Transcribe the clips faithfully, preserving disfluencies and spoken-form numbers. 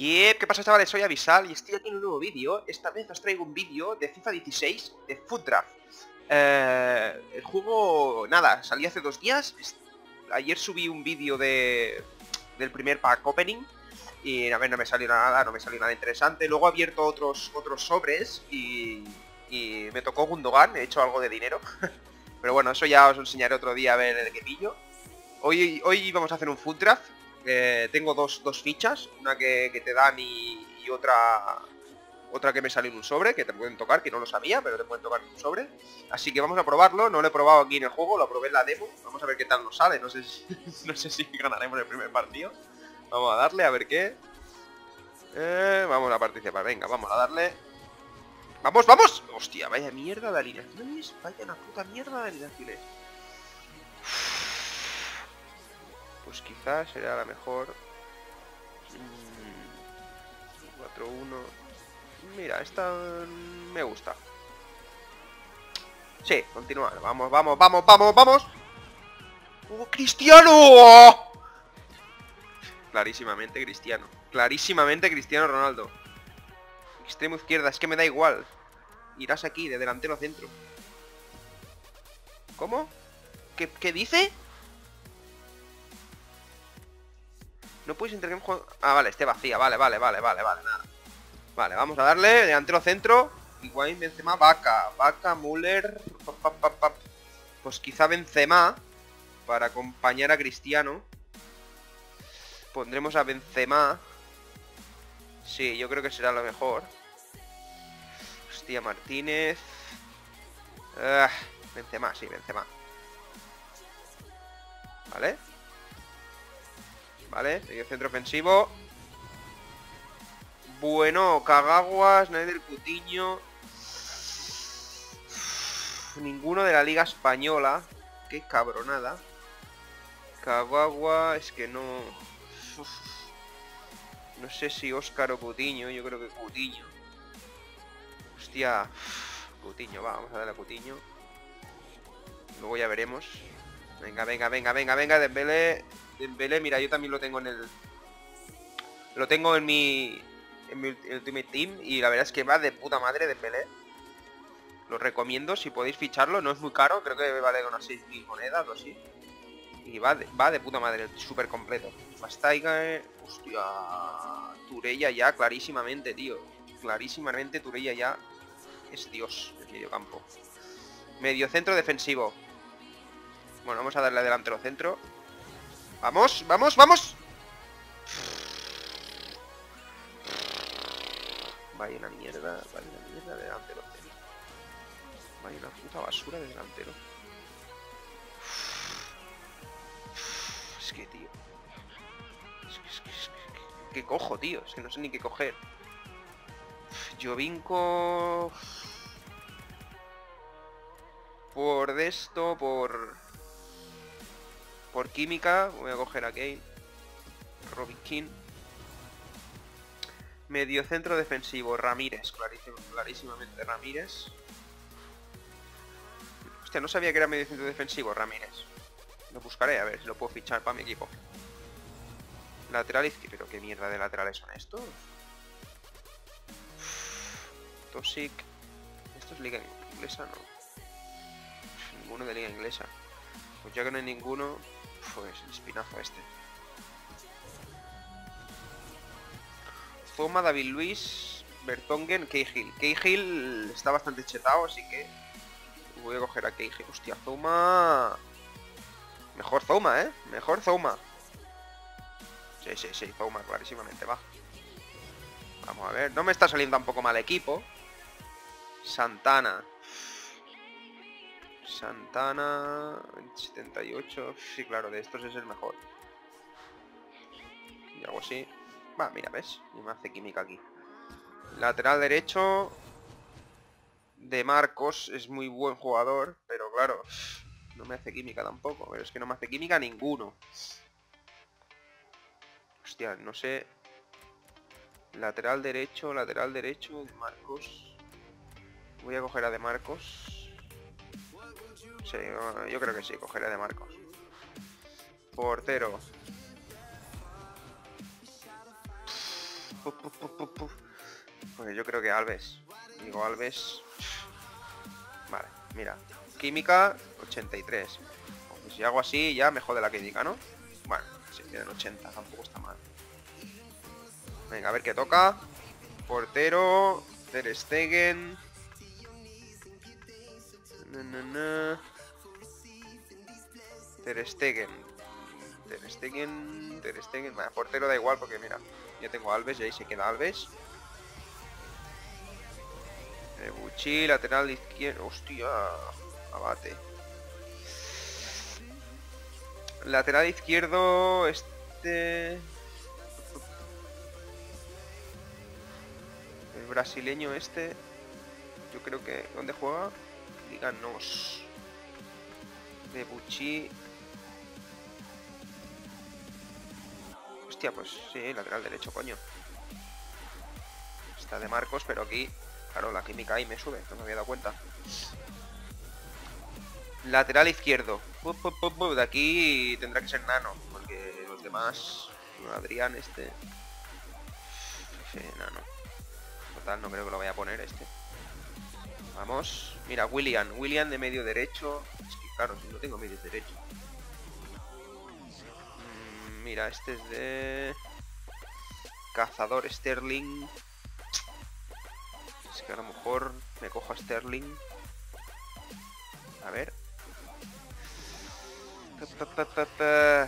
Y ¿qué pasa, chavales? Soy Avisal y estoy aquí en un nuevo vídeo. Esta vez os traigo un vídeo de FIFA dieciséis de Foot Draft. Eh, el juego, nada, salió hace dos días. Ayer subí un vídeo de del primer pack opening y a ver, no me salió nada, no me salió nada interesante. Luego he abierto otros otros sobres y, y me tocó Gundogan, he hecho algo de dinero. Pero bueno, eso ya os enseñaré otro día a ver el que pillo. Hoy, hoy vamos a hacer un Foot Draft. Eh, tengo dos, dos fichas, una que, que te dan y, y otra otra que me sale en un sobre, que te pueden tocar, que no lo sabía, pero te pueden tocar en un sobre. Así que vamos a probarlo, no lo he probado aquí en el juego, lo probé en la demo. Vamos a ver qué tal nos sale, no sé si, no sé si ganaremos el primer partido. Vamos a darle, a ver qué. Eh, vamos a participar, venga, vamos a darle. ¡Vamos, vamos! Hostia, vaya mierda de alineaciones, vaya una puta mierda de alineaciones. Pues quizás será la mejor. cuatro uno. Mira, esta me gusta. Sí, continuar. Vamos, vamos, vamos, vamos, vamos. ¡Oh, Cristiano! Clarísimamente Cristiano. Clarísimamente Cristiano Ronaldo. Extremo izquierda, es que me da igual. Irás aquí, de delantero centro. ¿Cómo? ¿Qué, qué dice? No puedes intercambiar juego. Ah, vale, esté vacía, vale, vale, vale, vale, vale, nada. Vale, vamos a darle, delantero centro. Higuaín, Benzema, Vaca, Vaca, Müller. Pa, pa, pa, pa. Pues quizá Benzema para acompañar a Cristiano. Pondremos a Benzema. Sí, yo creo que será lo mejor. Hostia, Martínez. Uh, Benzema, sí, Benzema. Vale. Vale, medio centro ofensivo. Bueno, Kagawa, Snyder, Coutinho. Ninguno de la Liga Española. Qué cabronada. Kagawa, es que no... Uf. No sé si Óscar o Coutinho, yo creo que Coutinho. Hostia. Coutinho, va, vamos a darle a Coutinho. Luego ya veremos. Venga, venga, venga, venga, venga, Dembélé. Dembélé, mira, yo también lo tengo en el... Lo tengo en mi... En mi Ultimate Team. Y la verdad es que va de puta madre Dembélé. Lo recomiendo, si podéis ficharlo. No es muy caro, creo que vale unas seis mil monedas o así. Y va de, va de puta madre, súper completo. Bastaiga, hostia... Turella ya, clarísimamente, tío. Clarísimamente Turella ya es Dios del medio campo. Medio centro defensivo. Bueno, vamos a darle a delantero centro. ¡Vamos, vamos, vamos! Vaya una mierda, vaya una mierda de delantero centro. Vaya una puta basura de delantero. Es que, tío. Es que, es que, es que, ¿qué cojo, tío? Es que no sé ni qué coger. Jovinko. Por de esto, por... Por química, voy a coger a Kane. Robin King. Medio centro defensivo, Ramírez, clarísimo, clarísimamente Ramírez. Hostia, no sabía que era medio centro defensivo, Ramírez. Lo buscaré, a ver si lo puedo fichar para mi equipo. Lateral izquierdo, pero qué mierda de laterales son estos. Toxic. Esto es liga inglesa, no. Ninguno de liga inglesa. Pues ya que no hay ninguno, pues el espinazo este. Zoma, David Luis, Bertongen, Cahill. Cahill está bastante chetado, así que voy a coger a Cahill. Hostia, Zoma. Mejor Zoma, ¿eh? Mejor Zoma. Sí, sí, sí, Zoma, clarísimamente, va. Vamos a ver. No me está saliendo tampoco mal equipo. Santana. Santana setenta y ocho. Sí, claro, de estos es el mejor. Y algo así. Va, mira, ¿ves? Y me hace química aquí. Lateral derecho. De Marcos. Es muy buen jugador. Pero claro, no me hace química tampoco. Pero es que no me hace química ninguno. Hostia, no sé. Lateral derecho, lateral derecho. De Marcos. Voy a coger a De Marcos. Sí, yo creo que sí, cogeré a De Marcos. Portero. Puf, puf, puf, puf, puf. Pues yo creo que Alves. Digo Alves. Vale, mira. Química, ochenta y tres. Pues si hago así ya me jode la química, ¿no? Bueno, se queda en ochenta, tampoco está mal. Venga, a ver qué toca. Portero. Ter Stegen. Na, na, na. Ter Stegen. Ter Stegen. Ter Stegen. Vaya, portero da igual porque mira, ya tengo a Alves y ahí se queda Alves. Buchi, lateral izquierdo. Hostia. Abate. Lateral izquierdo. Este. El brasileño este. Yo creo que. ¿Dónde juega? Díganos. De Buchi. Hostia, pues sí, lateral derecho, coño. Está de Marcos, pero aquí. Claro, la química ahí me sube, no me había dado cuenta. Lateral izquierdo. Pup, pup, pup, pup. De aquí tendrá que ser Nano, porque los demás... Adrián, este... Sí, Nano. Total, no creo que lo vaya a poner este. Vamos. Mira, William. William de medio derecho. Es que claro, si no tengo medio derecho. Mm, mira, este es de... Cazador Sterling. Es que a lo mejor me cojo a Sterling. A ver. Pa, pa, pa, pa.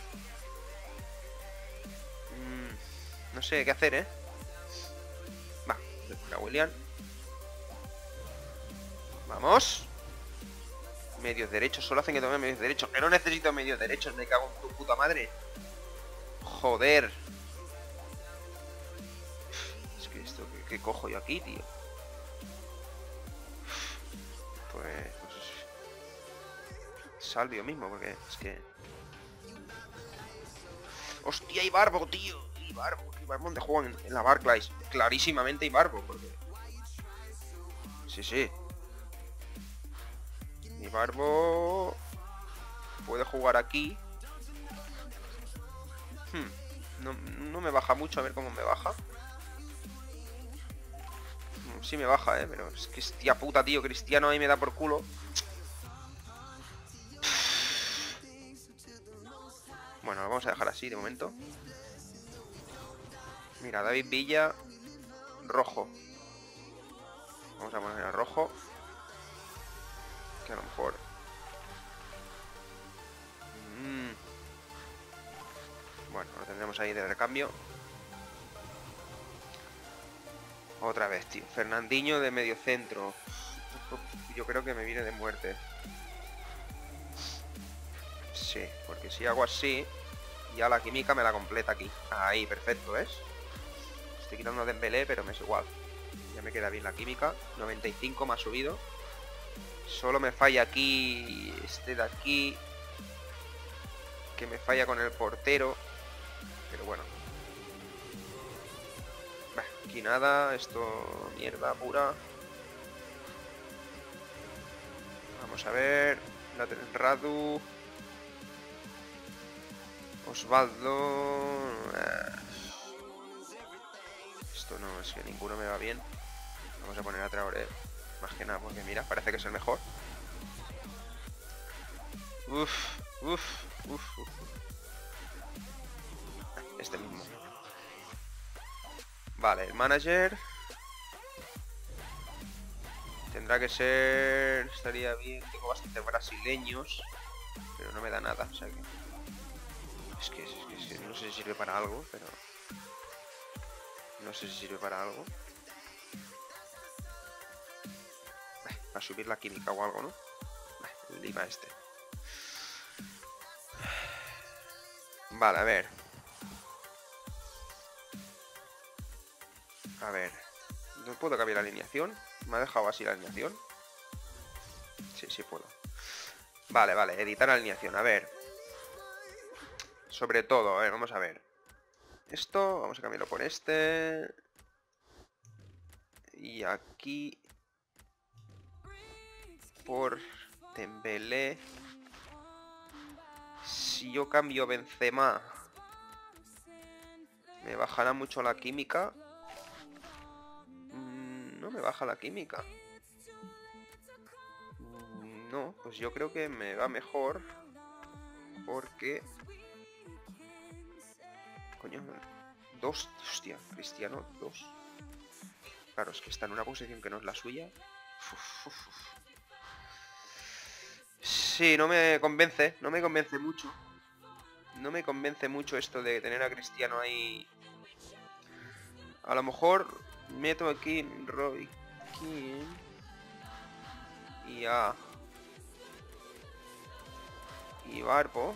Mm, no sé qué hacer, ¿eh? Va, a William. Vamos. Medios derechos, solo hacen que tome medios derechos. Que no necesito medios derechos, me cago en tu puta madre. Joder. Es que esto, ¿qué, qué cojo yo aquí, tío? Pues... pues Salvio mismo, porque es que... ¡Hostia, Ibarbo, tío! Ibarbo, Ibarbo, ¿dónde juegan? En la Barclays. Clarísimamente Ibarbo, porque... Sí, sí. Ibarbo... Puede jugar aquí. Hmm. No, no me baja mucho, a ver cómo me baja. Sí me baja, eh, pero es que hostia puta, tío. Cristiano ahí me da por culo. Bueno, lo vamos a dejar así de momento. Mira, David Villa. Rojo. Vamos a poner a rojo. Que a lo mejor... Mm. Bueno, lo tendremos ahí de recambio. Otra vez, tío. Fernandinho de medio centro. Yo creo que me viene de muerte. Sí, porque si hago así, ya la química me la completa aquí. Ahí, perfecto, ¿ves? Estoy quitando Dembélé, pero me es igual. Ya me queda bien la química. noventa y cinco me ha subido. Solo me falla aquí este de aquí, que me falla con el portero. Pero bueno. Bah, aquí nada. Esto mierda pura. Vamos a ver. Radu. Osvaldo. Esto no, es que ninguno me va bien. Vamos a poner a Traoré. Más que nada, porque mira, parece que es el mejor. Uf, uf, uf, uf. Este mismo. Vale, el manager. Tendrá que ser... Estaría bien. Tengo bastantes brasileños. Pero no me da nada, o sea que... Es que, es que, es que no sé si sirve para algo, pero... No sé si sirve para algo. Para subir la química o algo, ¿no? El Lima este. Vale, a ver. A ver. ¿No puedo cambiar la alineación? ¿Me ha dejado así la alineación? Sí, sí puedo. Vale, vale, editar alineación. A ver. Sobre todo, a ver, vamos a ver. Esto, vamos a cambiarlo por este. Y aquí... Por Dembélé. Si yo cambio Benzema Me bajará mucho la química. Mm, no me baja la química. Mm, no, pues yo creo que me va mejor. Porque... Coño, dos, hostia, Cristiano, dos. Claro, es que está en una posición que no es la suya. Uf, uf, uf. Sí, no me convence, no me convence mucho. No me convence mucho esto de tener a Cristiano ahí. A lo mejor meto aquí Roy King y a... y Barpo.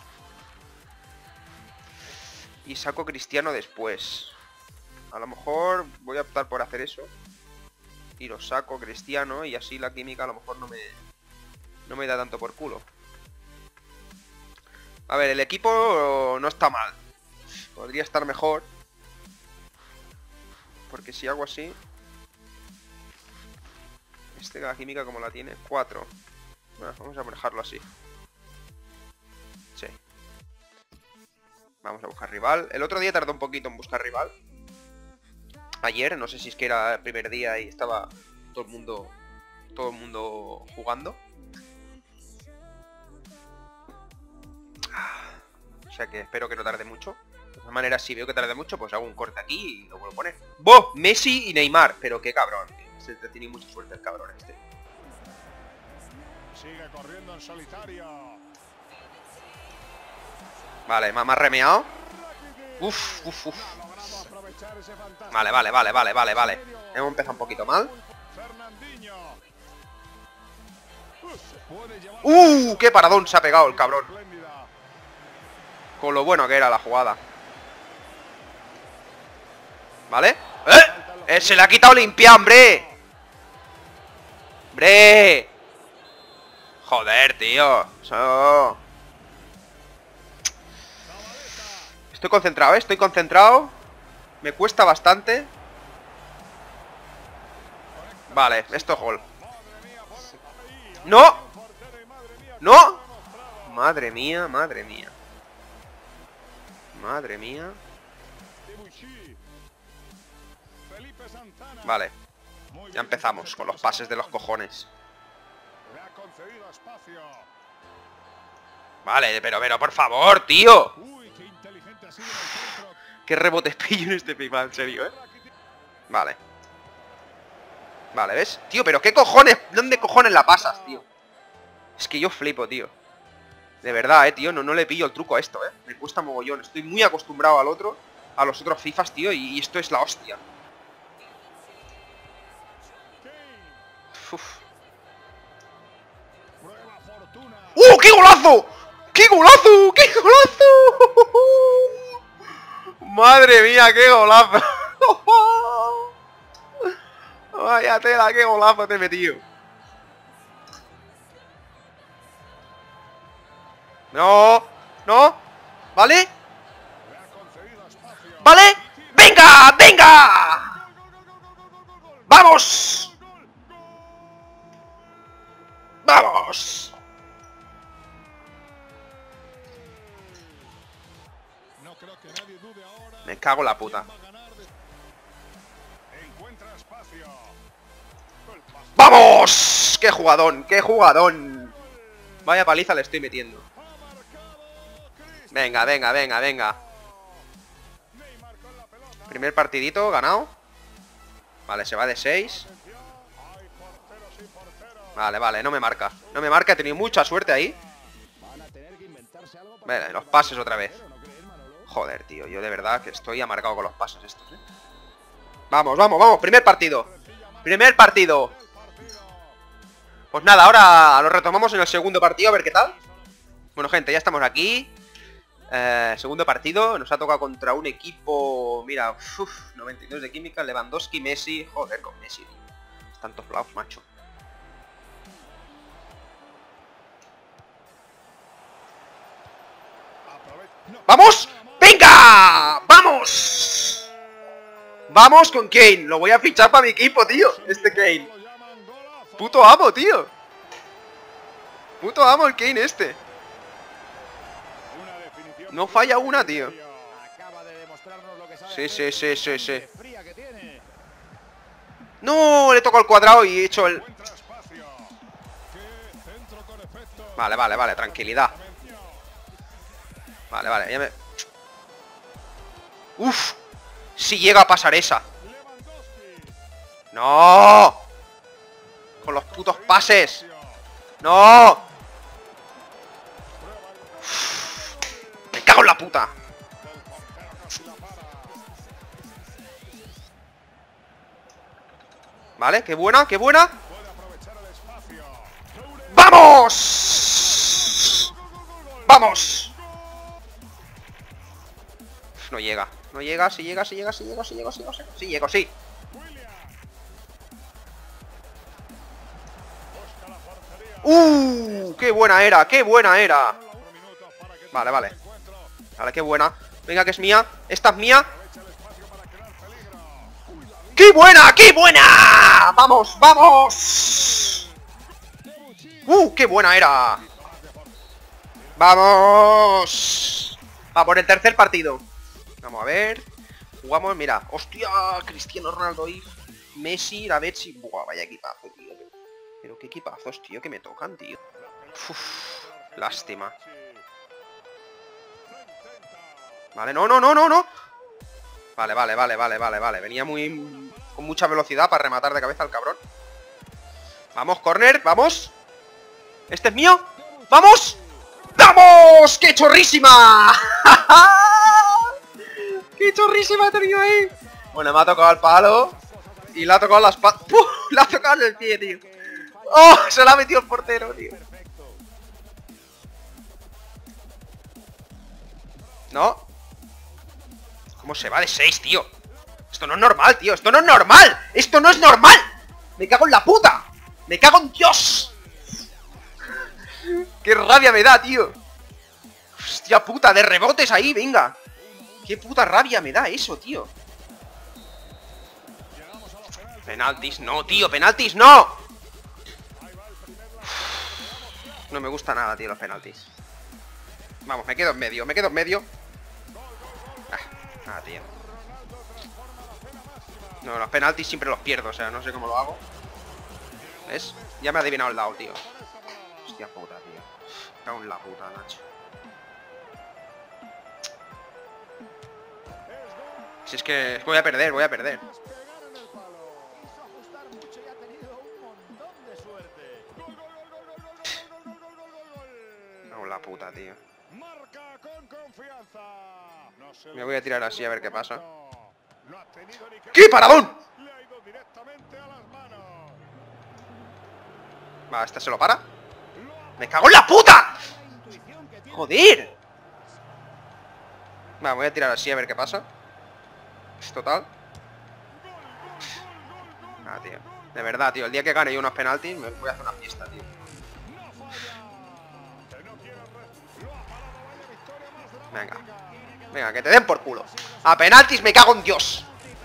Y saco Cristiano después. A lo mejor voy a optar por hacer eso. Y lo saco Cristiano y así la química a lo mejor no me... no me da tanto por culo. A ver, el equipo no está mal. Podría estar mejor. Porque si hago así... Este la química como la tiene, cuatro. Bueno, vamos a dejarlo así. Sí. Vamos a buscar rival. El otro día tardó un poquito en buscar rival. Ayer, no sé si es que era el primer día y estaba todo el mundo... todo el mundo jugando. O sea que espero que no tarde mucho. De todas maneras, si veo que tarde mucho, pues hago un corte aquí y lo vuelvo a poner. ¡Boh! Messi y Neymar. Pero qué cabrón. Se te tiene mucha suerte el cabrón este. Sigue corriendo en solitario. Vale, me ha remeado. Uf, uf, uf. Vale, vale, vale, vale, vale, vale. Hemos empezado un poquito mal. ¡Uh! ¡Qué paradón se ha pegado el cabrón! Con lo bueno que era la jugada. ¿Vale? ¡Eh! ¡Eh! ¡Se le ha quitado limpia, hombre! ¡Hombre! Joder, tío. Eso... Estoy concentrado, ¿eh? Estoy concentrado. Me cuesta bastante. Vale, esto es gol. ¡No! ¡No! Madre mía, madre mía. Madre mía. Vale. Ya empezamos con los pases de los cojones. Vale, pero, pero, por favor, tío. Qué rebotes pillo en este FIFA, en serio, ¿eh? Vale. Vale, ¿ves? Tío, pero ¿qué cojones? ¿Dónde cojones la pasas, tío? Es que yo flipo, tío. De verdad, eh, tío, no, no le pillo el truco a esto, eh. Me cuesta mogollón. Estoy muy acostumbrado al otro, a los otros FIFAs, tío, y esto es la hostia. Uf. ¡Uh! ¡Qué golazo! ¡Qué golazo! ¡Qué golazo! ¡Madre mía, qué golazo! Vaya tela, qué golazo te he metido. No, no, ¿vale? ¿Vale? ¡Venga! ¡Venga! ¡Vamos! ¡Vamos! Me cago en la puta. ¡Vamos! ¡Qué jugadón! ¡Qué jugadón! Vaya paliza le estoy metiendo. Venga, venga, venga, venga. Primer partidito, ganado. Vale, se va de seis. Vale, vale, no me marca. No me marca, he tenido mucha suerte ahí. Vale, los pases otra vez. Joder, tío, yo de verdad que estoy amargado con los pases estos, ¿eh? Vamos, vamos, vamos, primer partido. Primer partido. Pues nada, ahora lo retomamos en el segundo partido, a ver qué tal. Bueno, gente, ya estamos aquí. Eh, segundo partido, nos ha tocado contra un equipo... Mira, uf, noventa y dos de química, Lewandowski, Messi... Joder, con Messi, tío. Tantos flaws, macho. ¡Vamos! ¡Venga! ¡Vamos! ¡Vamos con Kane! Lo voy a fichar para mi equipo, tío. Este Kane. Puto amo, tío. Puto amo el Kane este. No falla una, tío. Sí, sí, sí, sí, sí. No, le toco al cuadrado y he hecho el... Vale, vale, vale, tranquilidad. Vale, vale, ya me... Uf, si llega a pasar esa. ¡No! Con los putos pases. ¡No! Uf, me cago en la puta. Vale, qué buena, qué buena. ¡Vamos! ¡Vamos! No llega, no llega, si llega, si llega, si llega, si llega, si llega, si llega, si llego, sí. ¡Uh! ¡Qué buena era! ¡Qué buena era! Vale, vale. Vale, qué buena. Venga, que es mía. Esta es mía. ¡Qué buena! ¡Qué buena! ¡Vamos, vamos! ¡Uh! ¡Qué buena era! ¡Vamos! Va por el tercer partido. Vamos a ver. Jugamos, mira. ¡Hostia! Cristiano Ronaldo y Messi, la Betsy. Buah, vaya equipazo, tío. Pero qué equipazos, tío, que me tocan, tío. Uf, lástima. Vale, no, no, no, no, no. Vale, vale, vale, vale, vale, vale. Venía muy... con mucha velocidad para rematar de cabeza al cabrón. Vamos, corner, vamos. Este es mío. ¡Vamos! ¡Vamos! ¡Qué chorrísima! ¡Qué chorrísima he tenido ahí! Bueno, me ha tocado el palo. Y le ha tocado la espalda. ¡Puf! Le ha tocado en el pie, tío. ¡Oh! Se la ha metido el portero, tío. No. ¿Cómo se va de seis, tío? Esto no es normal, tío. Esto no es normal. Esto no es normal. Me cago en la puta. Me cago en Dios. Qué rabia me da, tío. Hostia puta, de rebotes ahí, venga. Qué puta rabia me da eso, tío. Penaltis, no, tío, penaltis, no. No me gusta nada, tío, los penaltis. Vamos, me quedo en medio, me quedo en medio. Ah, nada, tío. No, los penaltis siempre los pierdo, o sea, no sé cómo lo hago. ¿Ves? Ya me ha adivinado el lado, tío. Hostia puta, tío. Me cago en la puta, Nacho. Si es que voy a perder, voy a perder. Me cago en la puta, tío. Me voy a tirar así a ver qué pasa. ¡Qué paradón! Va, ¿este se lo para? ¡Me cago en la puta! ¡Joder! Va, voy a tirar así a ver qué pasa. Es total. Ah, tío. De verdad, tío. El día que gane yo unos penaltis me voy a hacer una fiesta, tío. Venga. Venga, que te den por culo. A penaltis me cago en Dios.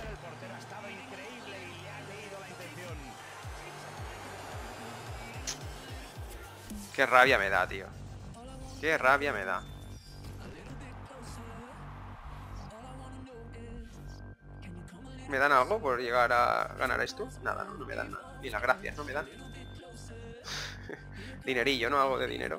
Qué rabia me da, tío. Qué rabia me da. ¿Me dan algo por llegar a ganar esto? Nada, no, no me dan nada. Ni las gracias, no me dan. Dinerillo, ¿no? Algo de dinero.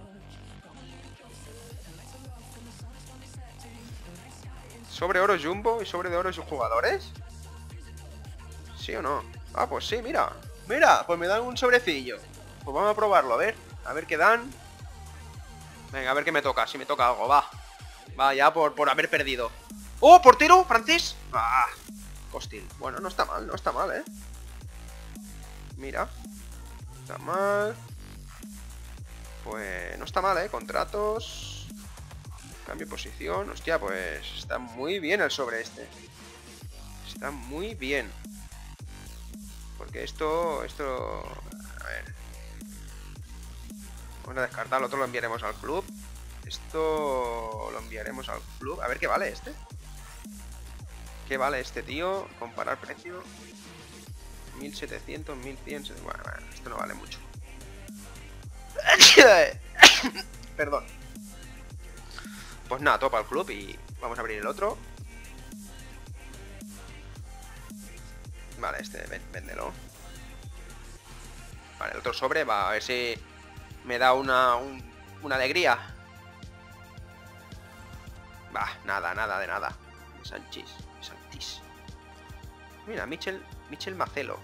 ¿Sobre oro jumbo y sobre de oro y sus jugadores? ¿Sí o no? Ah, pues sí, mira. Mira, pues me dan un sobrecillo. Pues vamos a probarlo, a ver. A ver qué dan. Venga, a ver qué me toca. Si me toca algo, va. Va, ya por, por haber perdido. ¡Oh, portero! ¿Francés? ¡Ah! Hostil. Bueno, no está mal, no está mal, ¿eh? Mira. No está mal. Pues no está mal, ¿eh? Contratos. Cambio de posición. Hostia, pues está muy bien el sobre este. Está muy bien. Porque esto... Esto... A ver. Vamos a descartarlo. Otro lo enviaremos al club. Esto lo enviaremos al club. A ver qué vale este. ¿Qué vale este tío? Comparar precio. mil setecientos, mil cien. Bueno, bueno, esto no vale mucho. Perdón. Pues nada, topa el club y vamos a abrir el otro. Vale, este, ven, véndelo. Vale, el otro sobre, va, a ver si me da una, un, una alegría. Va, nada, nada de nada. Sanchis, Santis. Mira, Michel, Michel Macelo.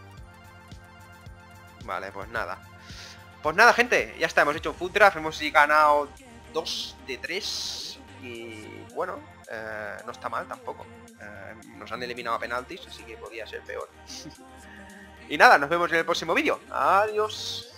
Vale, pues nada. Pues nada, gente, ya está, hemos hecho un food draft, hemos ganado dos de tres. Y bueno, eh, no está mal tampoco. Eh, nos han eliminado a penaltis, así que podía ser peor. Y nada, nos vemos en el próximo vídeo. Adiós.